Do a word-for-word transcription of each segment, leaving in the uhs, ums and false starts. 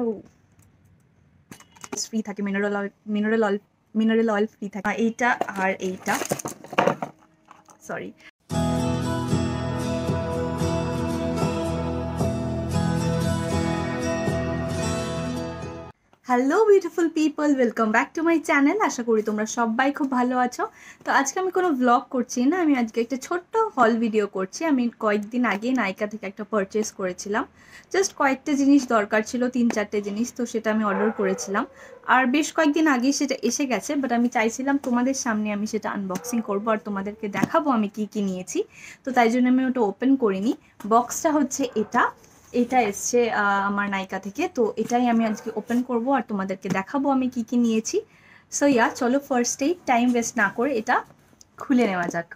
Free থাকে, mineral oil mineral oil mineral oil free থাকে। এইটা আর এইটা sorry hello beautiful people, welcome back to my channel. আশা করি তোমরা সবাই খুব ভালো আছো। তো আজকে আমি কোনো ব্লগ করছি না, আমি আজকে একটা ছোট্ট হল ভিডিও করছি। আমি কয়েকদিন আগে নাইকা থেকে একটা পারচেস করেছিলাম, জাস্ট কয়েকটা জিনিস দরকার ছিল, তিন চারটে জিনিস, তো সেটা আমি অর্ডার করেছিলাম। আর বেশ কয়েকদিন আগে সেটা এসে গেছে, বাট আমি চাইছিলাম তোমাদের সামনে আমি সেটা আনবক্সিং করবো আর তোমাদেরকে দেখাবো আমি কি কি নিয়েছি। তো তাই জন্য আমি ওটা ওপেন করিনি। বক্সটা হচ্ছে এটা এটা এসছে আমার নাইকা থেকে, তো এটাই আমি আজকে ওপেন করব আর তোমাদেরকে দেখাবো আমি কি কি নিয়েছি। সো ইয়া, চলো ফার্স্টেই টাইম ওয়েস্ট না করে এটা খুলে নেওয়া যাক।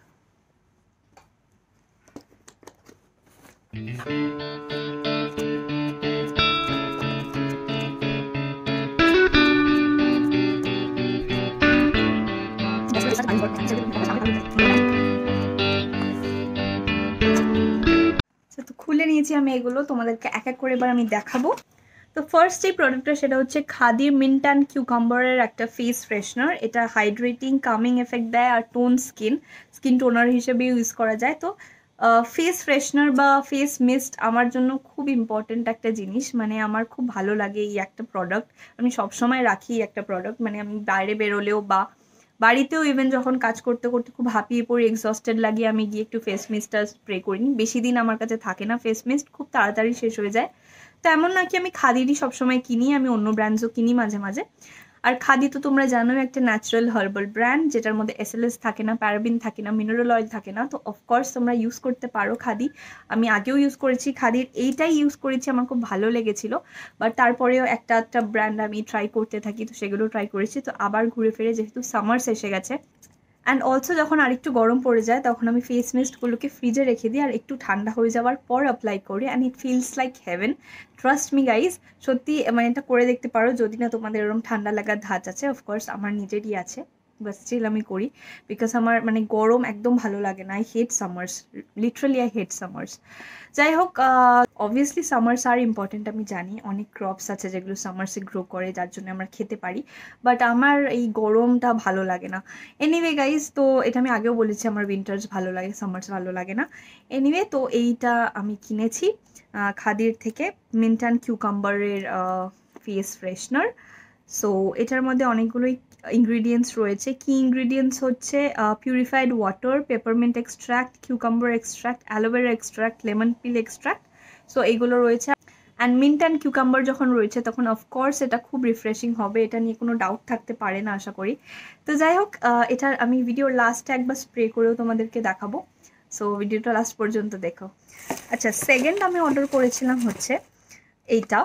তো খুলে নিয়েছি আমি এগুলো, তোমাদেরকে এক এক করে এবার আমি দেখাবো। তো ফার্স্ট যে প্রোডাক্টটা সেটা হচ্ছে খাদির মিন্ট অ্যান্ড কিউকাম্বারের একটা ফেস ফ্রেশনার। এটা হাইড্রেটিং কামিং এফেক্ট দেয় আর টোন স্কিন স্কিন টোনার হিসেবে ইউজ করা যায়। তো ফেস ফ্রেশনার বা ফেস মিস্ট আমার জন্য খুব ইম্পর্টেন্ট একটা জিনিস, মানে আমার খুব ভালো লাগে এই একটা প্রোডাক্ট। আমি সবসময় রাখি একটা প্রোডাক্ট, মানে আমি বাইরে বেরোলেও বা বাড়িতেও ইভেন যখন কাজ করতে করতে খুব হাঁপিয়ে পড়ি, এক্সস্টেড লাগে, আমি গিয়ে একটু ফেস মিস্টটা স্প্রে করি। বেশি দিন আমার কাছে থাকে না ফেস মিস্ট, খুব তাড়াতাড়ি শেষ হয়ে যায়। তো এমন নাকি আমি খাদিরই সবসময় কিনি, আমি অন্য ব্র্যান্ডসও কিনি মাঝে মাঝে। আর খাদি তো তোমরা জানো একটা ন্যাচারাল হার্বাল ব্র্যান্ড, যেটার মধ্যে এসএলএস থাকে না, প্যারাবিন থাকে না, মিনারেল অয়েল থাকে না। তো অফকোর্স তোমরা ইউজ করতে পারো খাদি। আমি আগেও ইউজ করেছি খাদির, এইটাই ইউজ করেছি, আমার খুব ভালো লেগেছিল। বাট তারপরেও একটা একটা ব্র্যান্ড আমি ট্রাই করতে থাকি, তো সেগুলো ট্রাই করেছি। তো আবার ঘুরে ফিরে যেহেতু সামার্স এসে গেছে, অ্যান্ড অলসো যখন আরেকটু গরম পড়ে যায় তখন আমি ফেস মিস্টগুলোকে ফ্রিজে রেখে দিই আর একটু ঠান্ডা হয়ে যাওয়ার পর অ্যাপ্লাই করি, and it feels like heaven. Trust me guys, সত্যি মানে এটা করে দেখতে পারো যদি না তোমাদের এরকম ঠান্ডা লাগার ধাঁচ আছে। অফকোর্স আমার নিজেরই আছে, বাট স্টিল আমি করি, বিকজ আমার মানে গরম একদম ভালো লাগে না। I hate summers, literally I hate summers. যাই হোক, অবভিয়াসলি সামার্স আর ইম্পর্টেন্ট, আমি জানি অনেক ক্রপস আছে যেগুলো সামার্সে গ্রো করে, যার জন্য আমরা খেতে পারি, বাট আমার এই গরমটা ভালো লাগে না। এনিওয়ে গাইজ, তো এটা আমি আগেও বলেছি আমার উইন্টার্স ভালো লাগে, সামার্স ভালো লাগে না। এনিওয়ে, তো এইটা আমি কিনেছি খাদির থেকে, মিন্ট অ্যান্ড কিউকাম্বারের ফেস ফ্রেশনার। সো এটার মধ্যে অনেকগুলোই ইনগ্রিডিয়েন্টস রয়েছে। কি ইনগ্রিডিয়েন্টস হচ্ছে purified water, peppermint extract, cucumber extract, aloe vera extract, lemon peel extract. So এইগুলো রয়েছে। অ্যান্ড মিন্ট অ্যান্ড কিউকাম্বার যখন রয়েছে তখন অফকোর্স এটা খুব রিফ্রেশিং হবে, এটা নিয়ে কোনো ডাউট থাকতে পারে না আশা করি। তো যাই হোক, এটার আমি ভিডিওর লাস্টে একবার স্প্রে করেও তোমাদেরকে দেখাবো। সো ভিডিওটা লাস্ট পর্যন্ত দেখো। আচ্ছা, সেকেন্ড আমি অর্ডার করেছিলাম হচ্ছে এইটা,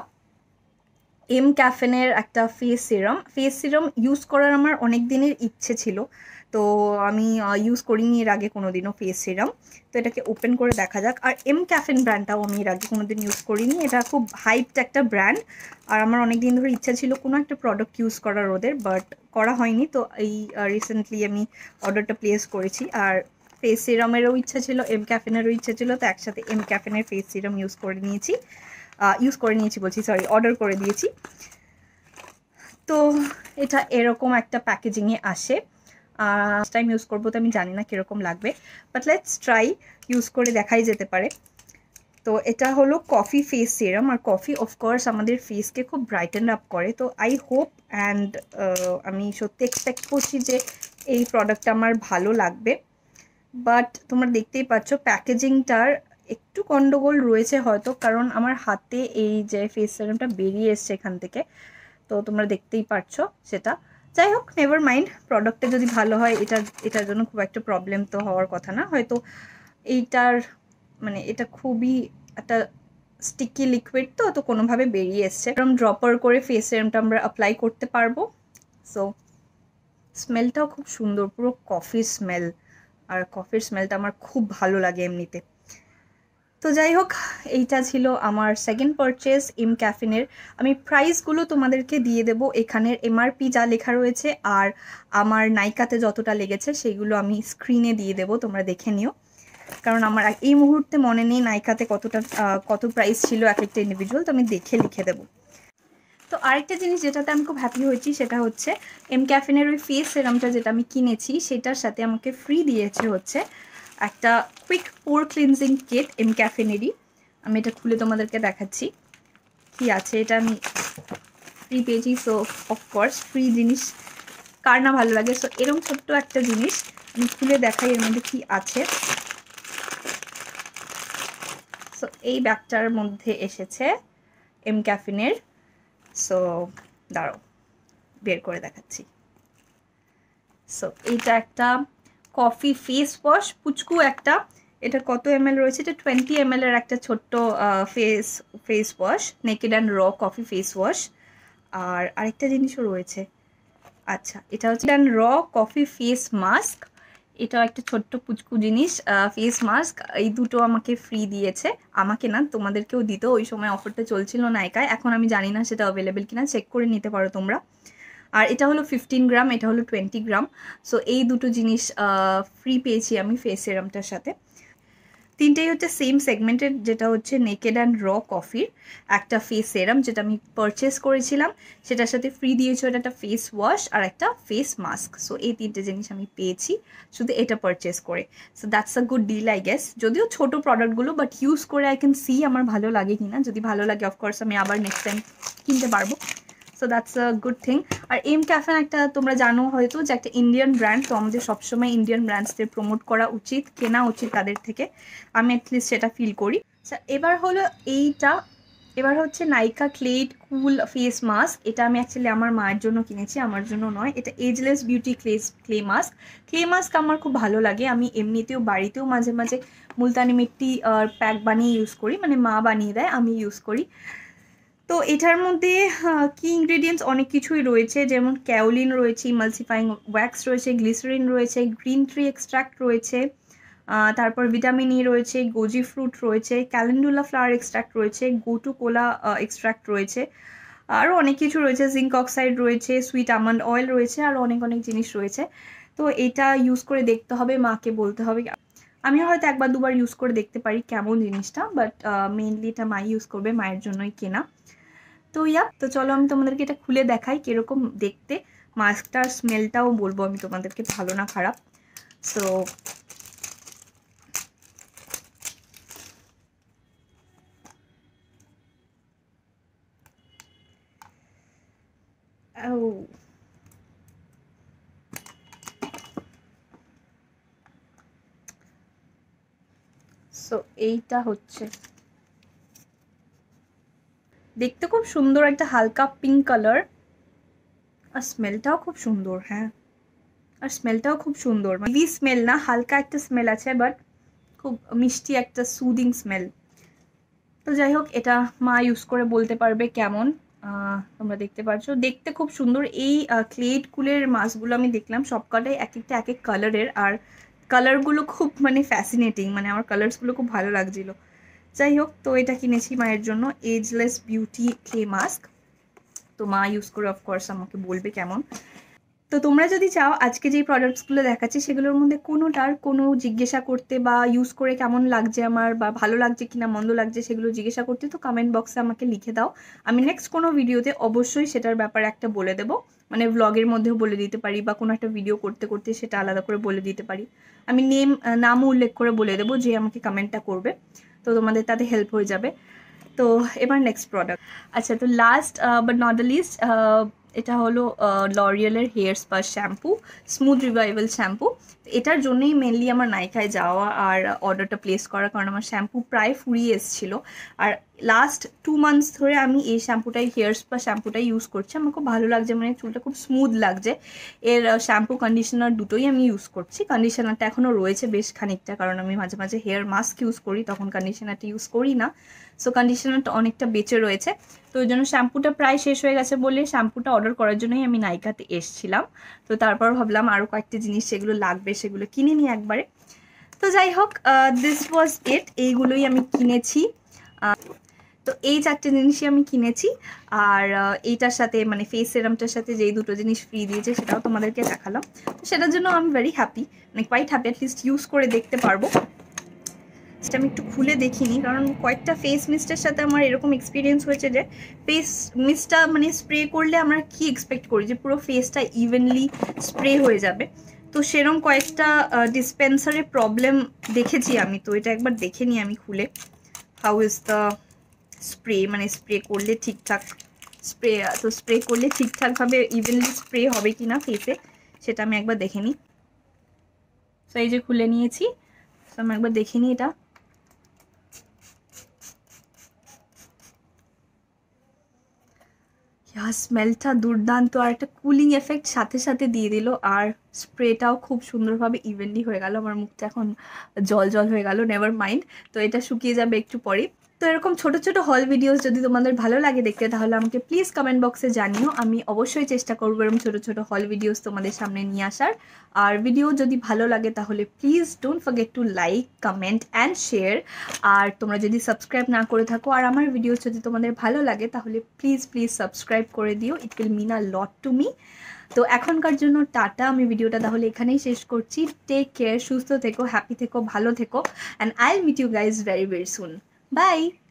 এম ক্যাফেনের একটা face serum. Face serum use করার আমার অনেক দিনের ইচ্ছে ছিল, তো আমি ইউজ করিনি এর আগে কোনো দিনও ফেস সিরাম। তো এটাকে ওপেন করে দেখা যাক। আর এম ক্যাফেন ব্র্যান্ডটাও আমি এর আগে কোনো দিন ইউজ করিনি, এটা খুব হাইপড একটা ব্র্যান্ড। আর আমার অনেক দিন ধরে ইচ্ছা ছিল কোনো একটা প্রোডাক্ট ইউজ করার ওদের, বাট করা হয়নি। তো এই রিসেন্টলি আমি অর্ডারটা প্লেস করেছি। আর ফেস সিরামেরও ইচ্ছা ছিল, এম ক্যাফেনেরও ইচ্ছা ছিল, তো একসাথে এম ক্যাফেনের ফেস সিরাম ইউজ করে নিয়েছি ইউজ করে নিয়েছি বলছি সরি অর্ডার করে দিয়েছি। তো এটা এরকম একটা প্যাকেজিংয়ে আসে। ফার্স্ট টাইম ইউজ করবো, তো আমি জানি না কীরকম লাগবে, বাট লেটস ট্রাই, ইউজ করে দেখাই যেতে পারে। তো এটা হলো কফি ফেস সিরাম, আর কফি অফকোর্স আমাদের ফেসকে খুব ব্রাইটেন আপ করে। তো আই হোপ অ্যান্ড আমি সত্যি এক্সপেক্ট করছি যে এই প্রোডাক্টটা আমার ভালো লাগবে। বাট তোমরা দেখতেই পাচ্ছ প্যাকেজিংটার একটু গন্ডগোল রয়েছে হয়তো, কারণ আমার হাতে এই যে ফেস সিরামটা বেরিয়ে এসছে এখান থেকে, তো তোমরা দেখতেই পাচ্ছ সেটা। যাই হোক, নেভার মাইন্ড, প্রোডাক্টটা যদি ভালো হয় এটার এটার জন্য খুব একটা প্রবলেম তো হওয়ার কথা না। হয়তো এইটার মানে এটা খুবই একটা স্টিকি লিকুইড, তো তো কোনোভাবে বেরিয়ে এসছে। এরকম ড্রপার করে ফেস সিরামটা আমরা অ্যাপ্লাই করতে পারবো। সো স্মেলটাও খুব সুন্দর, পুরো কফি স্মেল, আর কফির স্মেলটা আমার খুব ভালো লাগে এমনিতে। তো যাই হোক, এইটা ছিল আমার সেকেন্ড পারচেস এম ক্যাফিনের। আমি প্রাইসগুলো তোমাদেরকে দিয়ে দেব, এখানের এমআরপি যা লেখা রয়েছে আর আমার নাইকাতে যতটা লেগেছে সেইগুলো আমি স্ক্রিনে দিয়ে দেব, তোমরা দেখে নিও। কারণ আমার এই মুহূর্তে মনে নেই নাইকাতে কতটা কত প্রাইস ছিল এক একটা ইন্ডিভিজুয়াল, তো আমি দেখে লিখে দেবো। তো আরেকটা জিনিস যেটাতে আমি খুব হ্যাপি হয়েছি সেটা হচ্ছে এমক্যাফিনের ওই ফেস সেরামটা যেটা আমি কিনেছি সেটার সাথে আমাকে ফ্রি দিয়েছে হচ্ছে একটা কুইক পোর ক্লিনজিং কিট এমক্যাফিনেরই। আমি এটা খুলে তোমাদেরকে দেখাচ্ছি কি আছে। এটা আমি ফ্রি পেয়েছি, সো অফকোর্স ফ্রি জিনিস কার না ভালো লাগে। সো এরকম ছোট্ট একটা জিনিস আমি খুলে দেখাই এর মধ্যে কি আছে। সো এই ব্যাগটার মধ্যে এসেছে এমক্যাফিনের। সো দাঁড়াও বের করে দেখাচ্ছি। সো এইটা একটা কফি ফেস ওয়াশ, পুচকু একটা। এটা কত এম এল রয়েছে? এটা টোয়েন্টি এম এল এর একটা ছোট্ট face face wash, naked and raw coffee face wash. আর আরেকটা জিনিসও রয়েছে, আচ্ছা এটা হচ্ছে and raw coffee face mask. এটাও একটা ছোট্ট পুচকু জিনিস, ফেস মাস্ক। এই দুটো আমাকে ফ্রি দিয়েছে, আমাকে না তোমাদেরকেও দিত। ওই সময় অফারটা চলছিল নাইকায়, এখন আমি জানি না সেটা অ্যাভেলেবেল কিনা, চেক করে নিতে পারো তোমরা। আর এটা হলো ফিফটিন গ্রাম, এটা হলো টোয়েন্টি গ্রাম। সো এই দুটো জিনিস ফ্রি পেয়েছি আমি ফেস সেরামটার সাথে। তিনটেই হচ্ছে সেম সেগমেন্টের, যেটা হচ্ছে নেকেড অ্যান্ড র কফির একটা ফেস সেরাম যেটা আমি পারচেস করেছিলাম, সেটার সাথে ফ্রি দিয়েছিল একটা ফেস ওয়াশ আর একটা ফেস মাস্ক। সো এই তিনটে জিনিস আমি পেয়েছি শুধু এটা পারচেস করে। So that's a good deal I guess. যদিও ছোটো প্রোডাক্টগুলো, বাট ইউজ করে আই ক্যান সি আমার ভালো লাগে কিনা। যদি ভালো লাগে অফকোর্স আমি আবার নেক্সট টাইম কিনতে পারবো। So that's a good thing. আর এমক্যাফিন একটা তোমরা জানো হয়তো যে একটা ইন্ডিয়ান ব্র্যান্ড, তো আমাদের সবসময় ইন্ডিয়ান ব্র্যান্ডসদের প্রমোট করা উচিত, কেনা উচিত তাদের থেকে। আমি অ্যাটলিস্ট সেটা ফিল করি। আচ্ছা এবার হলো এইটা, এবার হচ্ছে Nykaa clayed cool face mask. এটা আমি অ্যাকচুয়ালি আমার মায়ের জন্য কিনেছি, আমার জন্য নয়। এটা ageless beauty clay clay mask. Clay mask আমার খুব ভালো লাগে, আমি এমনিতেও বাড়িতেও মাঝে মাঝে মুলতানি মিট্টি প্যাক বানিয়ে ইউজ করি, মানে মা বানিয়ে দেয়, আমি ইউজ করি। তো এটার মধ্যে কি ইনগ্রেডিয়েন্টস অনেক কিছুই রয়েছে, যেমন ক্যাওলিন রয়েছে, ইমালসিফাইং ওয়্যাক্স রয়েছে, গ্লিসারিন রয়েছে, গ্রিন ট্রি এক্সট্র্যাক্ট রয়েছে, তারপর ভিটামিন ই রয়েছে, গোজি ফ্রুট রয়েছে, ক্যালেন্ডুলা ফ্লাওয়ার এক্সট্র্যাক্ট রয়েছে, গোটু কোলা এক্সট্র্যাক্ট রয়েছে, আরও অনেক কিছু রয়েছে, জিঙ্ক অক্সাইড রয়েছে, সুইট আমন্ড অয়েল রয়েছে, আরও অনেক অনেক জিনিস রয়েছে। তো এটা ইউজ করে দেখতে হবে, মাকে বলতে হবে। আমি হয়তো একবার দুবার ইউজ করে দেখতে পারি কেমন জিনিসটা, বাট মেইনলি এটা মা ইউজ করবে, মায়ের জন্যই কেনা। তো ইয়া, তো চলো আমি তোমাদেরকে এটা খুলে দেখাই কিরকম দেখতে। মাস্কটার স্মেলটাও বলবো আমি তোমাদেরকে ভালো না খারাপ। সো সো এইটা হচ্ছে দেখতে খুব সুন্দর, একটা হালকা পিঙ্ক কালার, আর স্মেলটাও খুব সুন্দর। হ্যাঁ, আর স্মেলটাও খুব সুন্দর, হেভি স্মেল না, হালকা একটা স্মেল আছে, বাট খুব মিষ্টি একটা সুদিং স্মেল। তো যাই হোক, এটা মা ইউজ করে বলতে পারবে কেমন। তোমরা দেখতে পাচ্ছ, দেখতে খুব সুন্দর। এই ক্লেড কুলের মাছগুলো আমি দেখলাম সবকটাই এক একটা এক এক কালারের, আর কালারগুলো খুব মানে ফ্যাসিনেটিং, মানে আমার কালার্সগুলো খুব ভালো লাগছিল। যাই হোক, তো এটা কিনেছি মায়ের জন্য, এজলেস বিউটি ক্লে মাস্ক। তো মা ইউজ করে অফকোর্স আমাকে বলবে কেমন। তো তোমরা যদি চাও আজকে যেই প্রোডাক্টসগুলো দেখাচ্ছি সেগুলোর মধ্যে কোনোটার কোনো জিজ্ঞাসা করতে, বা ইউজ করে কেমন লাগছে আমার, বা ভালো লাগছে কিনা মন্দ লাগছে সেগুলো জিজ্ঞাসা করতে, তো কমেন্ট বক্সে আমাকে লিখে দাও। আমি নেক্সট কোনো ভিডিওতে অবশ্যই সেটার ব্যাপারে একটা বলে দেবো, মানে ব্লগের মধ্যেও বলে দিতে পারি, বা কোনো একটা ভিডিও করতে করতে সেটা আলাদা করে বলে দিতে পারি। আমি নেম নামও উল্লেখ করে বলে দেবো যে আমাকে কমেন্টটা করবে, তো তোমাদের তাতে হেল্প হয়ে যাবে। তো এবার নেক্সট প্রোডাক্ট। আচ্ছা, তো last but not the least, এটা হলো লরিয়েলের hair spa shampoo, smooth revival shampoo. এটার জন্যই মেনলি আমার নাইকায় যাওয়া আর অর্ডারটা প্লেস করা, কারণ আমার শ্যাম্পু প্রায় ফুরিয়ে এসেছিলো। আর লাস্ট টু মান্থস ধরে আমি এই শ্যাম্পুটাই, হেয়ার স্পা শ্যাম্পুটাই ইউজ করছি। আমার খুব ভালো লাগছে, মানে চুলটা খুব স্মুথ লাগছে। এর শ্যাম্পু কন্ডিশনার দুটোই আমি ইউজ করছি। কন্ডিশনারটা এখনও রয়েছে বেশ খানিকটা, কারণ আমি মাঝে মাঝে হেয়ার মাস্ক ইউজ করি, তখন কন্ডিশনারটা ইউজ করি না। সো কন্ডিশনারটা অনেকটা বেঁচে রয়েছে, তো ওই জন্য শ্যাম্পুটা প্রায় শেষ হয়ে গেছে বলে শ্যাম্পুটা অর্ডার করার জন্যই আমি নাইকাতে এসেছিলাম। তো তারপর ভাবলাম আরও কয়েকটা জিনিস সেগুলো লাগবে, সেগুলো কিনে নিই একবারে। তো যাই হোক, দিস ওয়াজ ইট, এইগুলোই আমি কিনেছি। তো এই চারটে জিনিসই আমি কিনেছি। আর এইটার সাথে মানে ফেস সেরামটার সাথে যেই দুটো জিনিস ফ্রি দিয়েছে সেটাও তোমাদেরকে দেখালাম। তো সেটার জন্য আমি ভেরি হ্যাপি, মানে কোয়াইট হ্যাপি, অ্যাটলিস্ট ইউজ করে দেখতে পারবো। আমি একটু খুলে দেখিনি, কারণ কয়েকটা ফেস মিস্টের সাথে আমার এরকম এক্সপিরিয়েন্স হয়েছে যে ফেস মিস্টটা মানে স্প্রে করলে আমরা কি এক্সপেক্ট করি যে পুরো ফেসটা ইভেনলি স্প্রে হয়ে যাবে। তো সেরকম কয়েকটা ডিসপেন্সারে প্রবলেম দেখেছি আমি। তো এটা একবার দেখে নিই আমি খুলে, হাউ ইজ দ্য স্প্রে, মানে স্প্রে করলে ঠিকঠাক স্প্রে তো স্প্রে করলে ঠিকঠাকভাবে ইভেনলি স্প্রে হবে কি না ফেসে, সেটা আমি একবার দেখে নিই। তো এই যে খুলে নিয়েছি, তো আমি একবার দেখে নিই এটা। স্মেলটা দুর্দান্ত, আর একটা কুলিং এফেক্ট সাথে সাথে দিয়ে দিল, আর স্প্রেটাও খুব সুন্দরভাবে ইভেনলি হয়ে গেল। আমার মুখটা এখন জল জল হয়ে গেল, নেভার মাইন্ড। তো এটা শুকিয়ে যাবে একটু পরে। তো এরকম ছোট ছোট হল ভিডিওস যদি তোমাদের ভালো লাগে দেখতে, তাহলে আমাকে প্লিজ কমেন্ট বক্সে জানিও। আমি অবশ্যই চেষ্টা করবো এরকম ছোট ছোট হল ভিডিওস তোমাদের সামনে নিয়ে আসার। আর ভিডিও যদি ভালো লাগে তাহলে please don't forget to like, comment and share. আর তোমরা যদি সাবস্ক্রাইব না করে থাকো আর আমার ভিডিওস যদি তোমাদের ভালো লাগে তাহলে প্লিজ প্লিজ সাবস্ক্রাইব করে দিও, it will mean a lot to me. তো এখনকার জন্য টাটা, আমি ভিডিওটা তাহলে এখানেই শেষ করছি। টেক কেয়ার, সুস্থ থেকো, হ্যাপি থেকো, ভালো থেকো, and I will meet you guys very very soon. By.